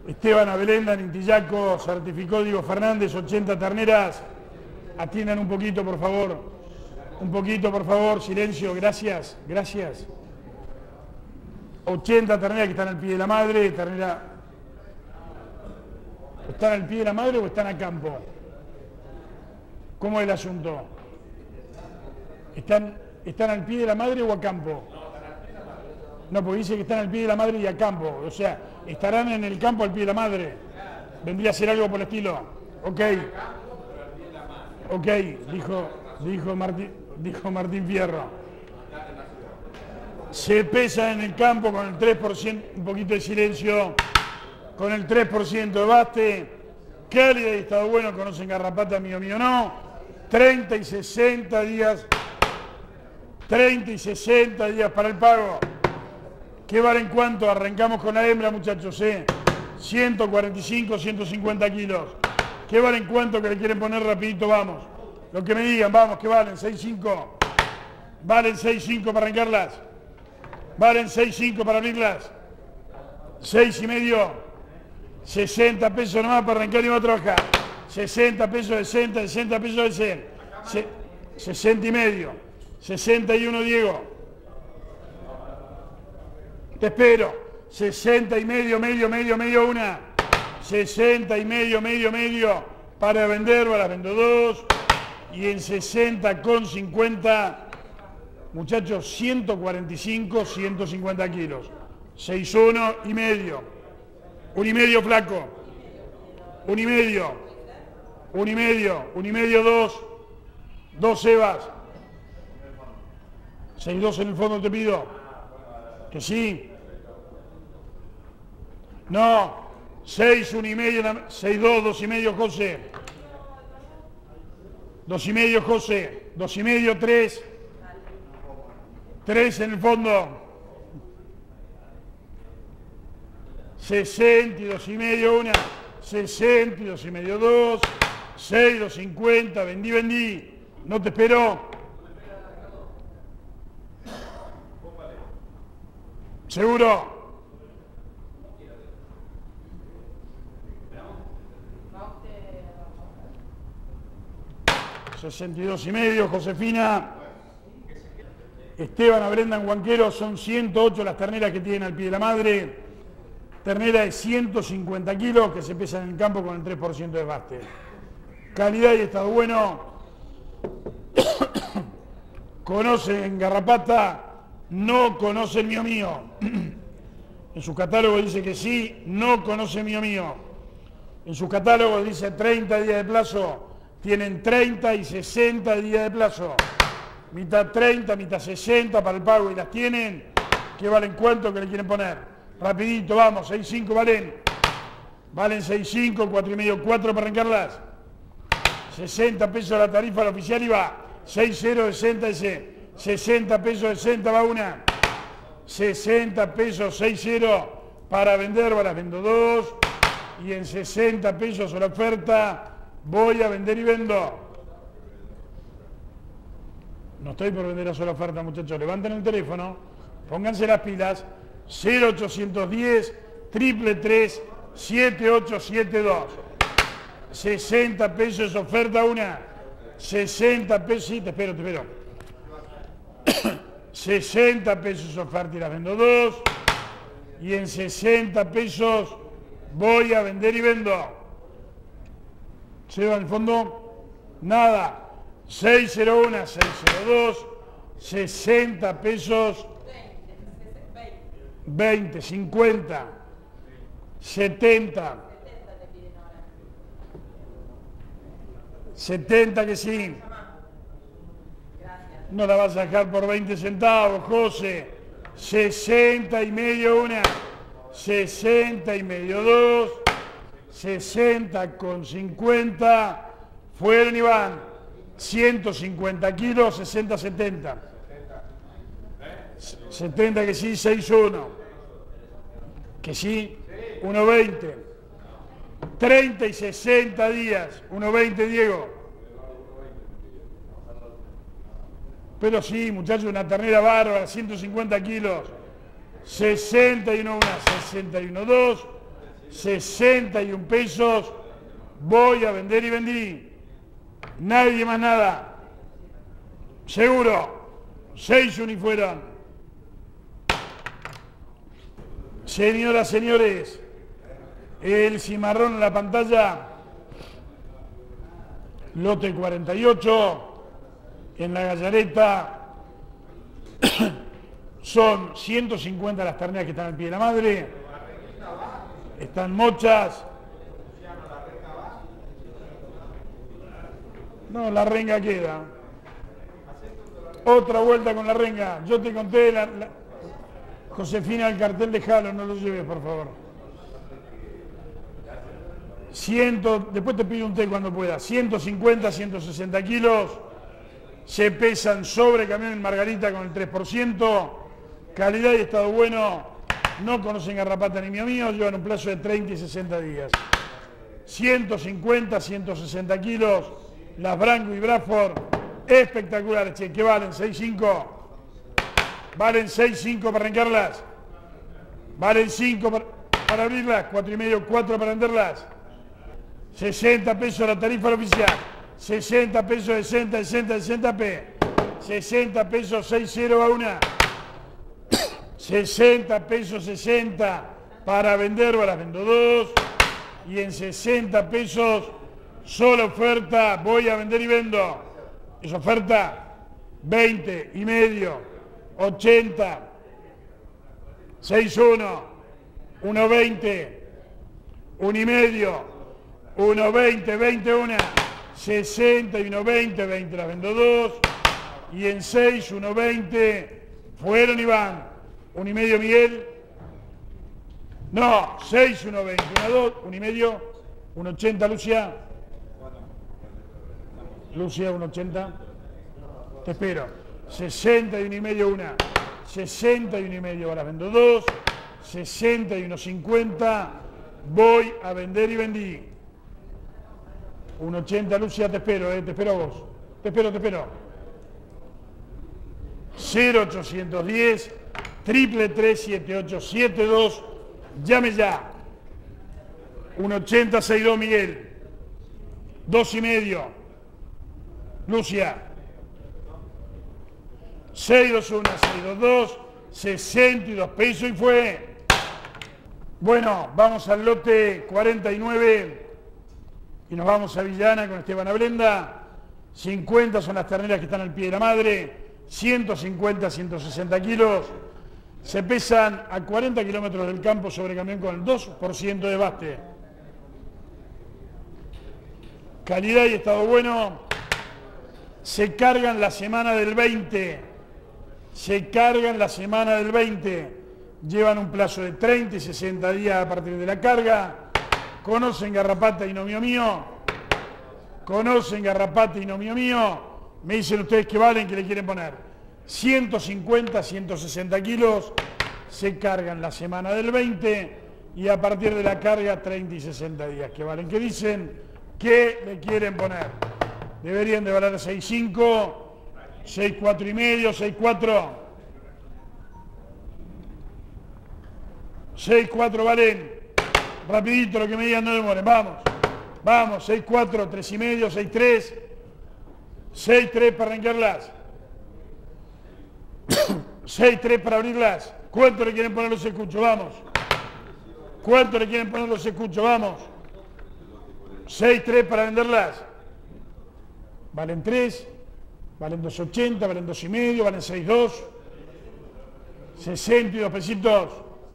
Esteban Abelenda, Nintillaco, certificó Diego Fernández, 80 terneras. Atiendan un poquito, por favor. Un poquito, por favor, silencio, gracias, gracias. 80 terneras que están al pie de la madre, ternera. ¿Están al pie de la madre o están a campo? ¿Cómo es el asunto? ¿Están al pie de la madre o a campo? No, porque dice que están al pie de la madre y a campo. O sea, estarán en el campo al pie de la madre. Vendría a ser algo por el estilo. Ok. Ok, dijo Martín Fierro. Se pesa en el campo con el 3%, un poquito de silencio, con el 3% de baste. Cálida y estado bueno, conocen garrapata, mío no. 30 y 60 días. 30 y 60 días para el pago. ¿Qué vale en cuánto? Arrancamos con la hembra, muchachos, 145, 150 kilos. ¿Qué vale en cuánto que le quieren poner rapidito? Vamos. Lo que me digan, vamos, ¿qué valen? 6.5. ¿Valen 6.5 para arrancarlas? ¿Valen 6.5 para abrirlas? 6.5. 60 pesos nomás para arrancar y va a trabajar. 60 pesos de 60 pesos de 100. 60 y medio. 61, Diego. Te espero. 60 y medio, medio, una. 60 y medio, para vender, las vendo dos. Y en 60,50, muchachos, 145, 150 kilos. 6,1 y medio. 1,5 flaco. 1,5. 1,5, 2. 2 Evas. 6,2 en el fondo te pido. Que sí. No. 6, 1,5, 6,2, 2,5 José. 2,5 José. 2,5, 3. 3 en el fondo. 62 y medio, una. 62 y medio, 2. 6, 250. Vendí. No te espero. ¿Seguro? 62 y medio, Josefina. Esteban Abelenda, Huanquero, son 108 las terneras que tienen al pie de la madre. Ternera de 150 kilos que se pesan en el campo con el 3% de baste. Calidad y estado bueno. Conocen garrapata, no conoce el mío. En su catálogo dice que sí, no conoce mío. En su catálogo dice 30 días de plazo. Tienen 30 y 60 días de plazo. Mitad 30, mitad 60 para el pago y las tienen. ¿Qué valen cuánto que le quieren poner? Rapidito, vamos, 6.5 valen. Valen 6.5, 4,5, 4 para arrancarlas. 60 pesos la tarifa la oficial y va. 6,0, 60 ese. 60 pesos, 60 va una. 60 pesos, 6,0 para vender, las vendo dos. Y en 60 pesos la oferta. Voy a vender y vendo. No estoy por vender a sola oferta, muchachos. Levanten el teléfono, pónganse las pilas. 0810 333 7872. 60 pesos oferta una. 60 pesos, sí, te espero. 60 pesos oferta y las vendo dos. Y en 60 pesos voy a vender y vendo. ¿Se va en el fondo? Nada. 601, 602, 60 pesos. 20, 50, 70. 70 que sí. No la vas a dejar por 20 centavos, José. 60 y medio una. 60 y medio dos. 60,50. Fueron y van. 150 kilos, 60, 70. 70 que sí, 6,1. Que sí, 1,20. 30 y 60 días, 1,20 Diego. Pero sí, muchachos, una ternera bárbara, 150 kilos. 61 una, 61 2. 61 pesos. Voy a vender y vendí. Nadie más nada. Seguro. 6 y fueron. Señoras, señores, el cimarrón en la pantalla, lote 48, en la gallareta, son 150 las terneras que están al pie de la madre, están mochas. No, la renga queda. Otra vuelta con la renga. Yo te conté Josefina, el cartel de Jalo, no lo lleves, por favor. Después te pido un té cuando pueda. 150, 160 kilos. Se pesan sobre camión en Margarita con el 3%. Calidad y estado bueno. No conocen garrapata ni mío. Llevan un plazo de 30 y 60 días. 150, 160 kilos. Las Branco y Bradford. Espectaculares, che. ¿Qué valen? 6.5. Valen 6.5 para arrancarlas. Valen 5 para abrirlas. 4,5, 4 para venderlas. 60 pesos la tarifa oficial. 60 pesos, 60, 60, 60 p. 60 pesos, 60 a una. 60 pesos, 60 para vender, o las vendo 2. Y en 60 pesos, sola oferta, voy a vender y vendo. Es oferta, 20 y medio, 80, 6,1, 1,20, 1 y medio, 1,20, 21, 60 y 1,20, 20 las vendo 2. Y en 6, 1,20, fueron y van. 1 y medio Miguel. No, 6, 1,20, 1,2, 1 y medio, 1,80 Lucia. Lucia, 1,80. Te espero. 60 y 1 y medio una. 60 y 1 y medio las vendo 2. 60 y 1,50. Voy a vender y vendí. 1,80 Lucia, te espero a vos. Te espero. 0810 3337872. Llame ya. 1,80 62 Miguel. 2 y medio. Lucia. 621, 622, 62 pesos y fue. Bueno, vamos al lote 49 y nos vamos a Villana con Esteban Ablenda. 50 son las terneras que están al pie de la madre, 150, 160 kilos. Se pesan a 40 kilómetros del campo sobre camión con el 2% de baste. Calidad y estado bueno. Se cargan la semana del 20. Llevan un plazo de 30 y 60 días a partir de la carga. Conocen garrapata y no mío. Me dicen ustedes que valen, que le quieren poner. 150, 160 kilos. Se cargan la semana del 20 y a partir de la carga 30 y 60 días. ¿Qué valen? ¿Qué dicen? ¿Qué le quieren poner? Deberían de valer 6,5, 6,4 y medio, 6,4. 6,4 valen. Rapidito lo que me digan, no demoren. Vamos, 6,4, 3 y medio, 6,3. 6,3 para arrancarlas. 6,3 para abrirlas. ¿Cuánto le quieren poner los escuchos? Vamos. 6,3 para venderlas. Valen 3, valen 2,80, valen 2 y medio, valen 6,2, 62 pesitos,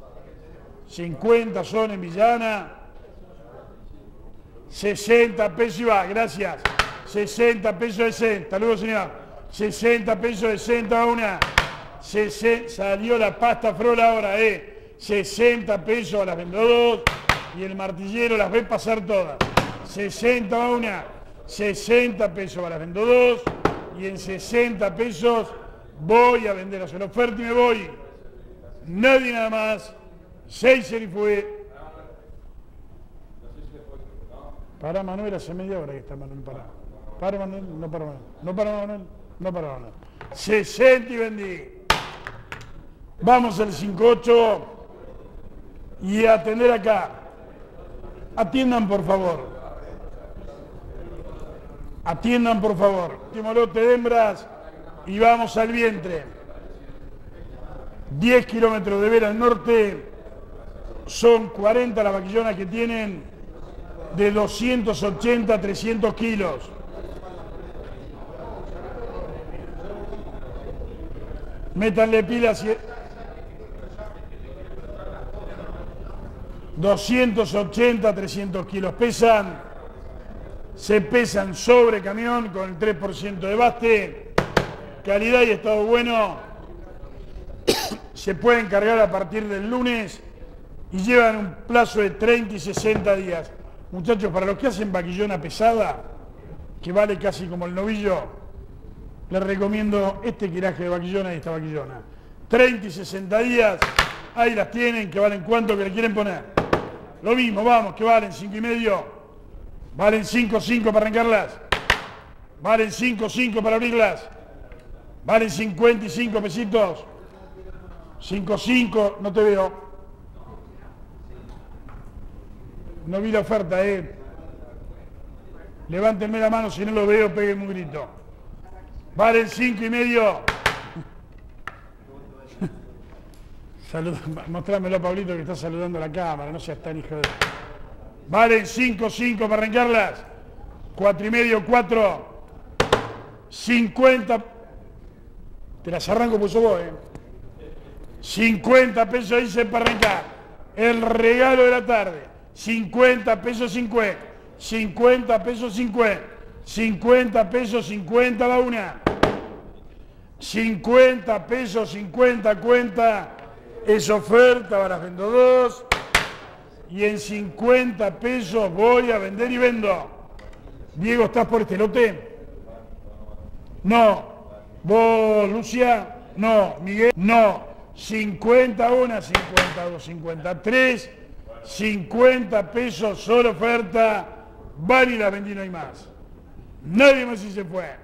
50 son en Villana, 60 pesos y va, gracias, 60 pesos de 60, saludos señor, 60 pesos de 60 a una, salió la pasta frola ahora, 60 pesos a las vendo 2 y el martillero las ve pasar todas, 60 a una. 60 pesos para las vendo 2 y en 60 pesos voy a vender, hacer la oferta y me voy. Nadie nada más. 6 y fue. Para Manuel, hace media hora que está Manuel parado. Para Manuel, no para Manuel. 60 y vendí. Vamos al 5-8 y a atender acá. Atiendan, por favor. Atiendan, por favor. Último lote de hembras y vamos al vientre. 10 kilómetros de vera al norte. Son 40 las vaquillonas que tienen de 280 a 300 kilos. Métanle pilas. 280 a 300 kilos pesan. Se pesan sobre camión con el 3% de baste. Calidad y estado bueno. Se pueden cargar a partir del lunes y llevan un plazo de 30 y 60 días. Muchachos, para los que hacen vaquillona pesada, que vale casi como el novillo, les recomiendo este quiraje de vaquillona y esta vaquillona. 30 y 60 días, ahí las tienen, que valen cuánto que le quieren poner. Lo mismo, vamos, que valen 5,5. Valen 5,5 para arrancarlas. Valen 5,5 para abrirlas. Valen 55 pesitos. 5,5, no te veo. No vi la oferta, Levántenme la mano, si no lo veo, peguen un grito. Valen 5,5. Mostrámelo a Pablito que está saludando a la cámara, no seas tan hijo de... Valen 5,5 para arrancarlas. 4,5, 4. 50. Te las arranco pues vos, 50 pesos dice para arrancar. El regalo de la tarde. 50 pesos 50. 50 pesos 50. 50 pesos 50 la una. 50 pesos 50 cuenta. Es oferta, ahora vendo 2. Y en 50 pesos voy a vender y vendo. Diego, ¿estás por este lote? No. ¿Vos, Lucia? No. Miguel? No. 51, 52, 53. 50 pesos, solo oferta. Vale y la vendí, no hay más. Nadie más si se fue.